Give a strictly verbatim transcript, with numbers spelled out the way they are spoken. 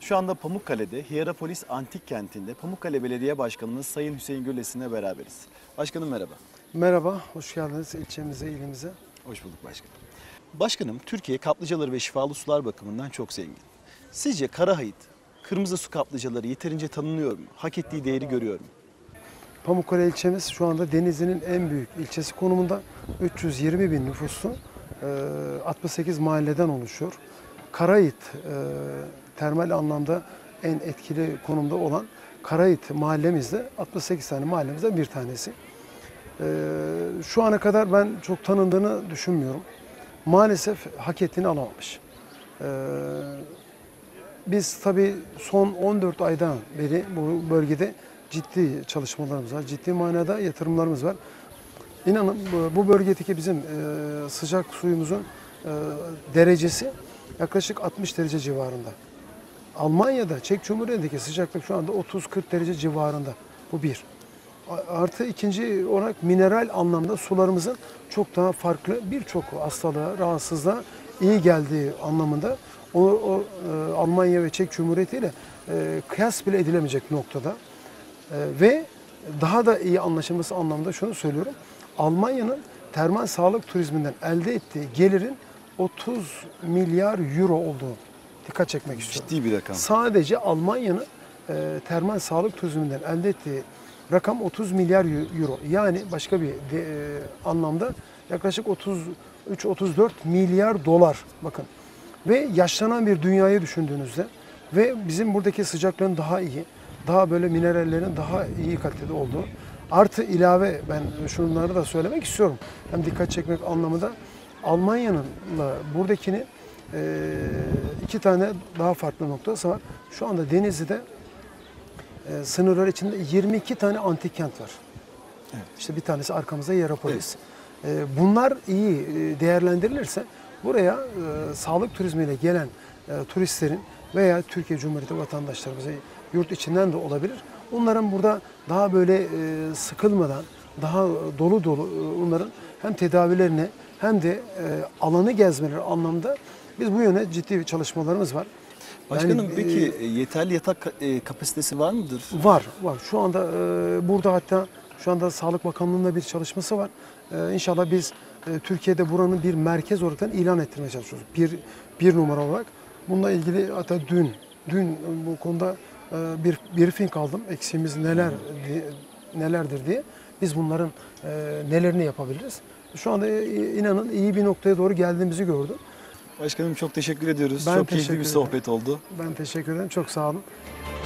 Şu anda Pamukkale'de Hierapolis Antik Kenti'nde Pamukkale Belediye Başkanımız Sayın Hüseyin Gürlesin'le beraberiz. Başkanım merhaba. Merhaba, hoş geldiniz ilçemize, ilimize. Hoş bulduk başkanım. Başkanım, Türkiye kaplıcaları ve şifalı sular bakımından çok zengin. Sizce Karahayıt, kırmızı su kaplıcaları yeterince tanınıyor mu? Hak ettiği değeri görüyor mu? Pamukkale ilçemiz şu anda Denizli'nin en büyük ilçesi konumunda. üç yüz yirmi bin nüfuslu, altmış sekiz mahalleden oluşuyor. Karahayıt, termal anlamda en etkili konumda olan Karahayıt mahallemizde altmış sekiz tane mahallemizden bir tanesi. Şu ana kadar ben çok tanındığını düşünmüyorum. Maalesef hak ettiğini alamamış. Biz tabii son on dört aydan beri bu bölgede ciddi çalışmalarımız var, ciddi manada yatırımlarımız var. İnanın bu bölgedeki bizim sıcak suyumuzun derecesi yaklaşık altmış derece civarında. Almanya'da, Çek Cumhuriyeti'ndeki sıcaklık şu anda otuz kırk derece civarında. Bu bir. Artı ikinci olarak mineral anlamda sularımızın çok daha farklı birçok hastalığa, rahatsızlığa iyi geldiği anlamında o, o e, Almanya ve Çek Cumhuriyeti ile e, kıyas bile edilemeyecek noktada. E, ve daha da iyi anlaşılması anlamda şunu söylüyorum. Almanya'nın termal sağlık turizminden elde ettiği gelirin otuz milyar euro olduğu dikkat çekmek istiyorum. Ciddi bir rakam. Sadece Almanya'nın e, termal sağlık turizminden elde ettiği rakam otuz milyar euro. Yani başka bir de, e, anlamda yaklaşık otuz üç otuz dört milyar dolar. Bakın. Ve yaşlanan bir dünyayı düşündüğünüzde ve bizim buradaki sıcaklığın daha iyi, daha böyle minerallerin daha iyi kalitede olduğu, artı ilave ben şunları da söylemek istiyorum. Hem dikkat çekmek anlamında Almanya'nınla buradakini e, iki tane daha farklı noktası var. Şu anda Denizli'de e, sınırlar içinde yirmi iki tane antik kent var. Evet. İşte bir tanesi arkamızda Hierapolis. Evet. E, bunlar iyi değerlendirilirse buraya e, sağlık turizmiyle gelen e, turistlerin veya Türkiye Cumhuriyeti vatandaşlarımıza yurt içinden de olabilir. Onların burada daha böyle e, sıkılmadan, daha dolu dolu e, onların hem tedavilerini hem de e, alanı gezmeleri anlamda biz bu yöne ciddi bir çalışmalarımız var. Başkanım yani, peki e, yeterli yatak e, kapasitesi var mıdır? Var, var. Şu anda e, burada hatta şu anda Sağlık Bakanlığı'nda bir çalışması var. E, İnşallah biz e, Türkiye'de buranın bir merkez olarak ilan ettirmeye çalışıyoruz. Bir, bir numara olarak. Bununla ilgili hatta dün, dün bu konuda e, bir briefing aldım. Eksiğimiz neler diye, nelerdir diye. Biz bunların e, nelerini yapabiliriz. Şu anda e, inanın iyi bir noktaya doğru geldiğimizi gördüm. Başkanım çok teşekkür ediyoruz. Ben çok teşekkür keyifli bir ederim. sohbet oldu. Ben teşekkür ederim. Çok sağ olun.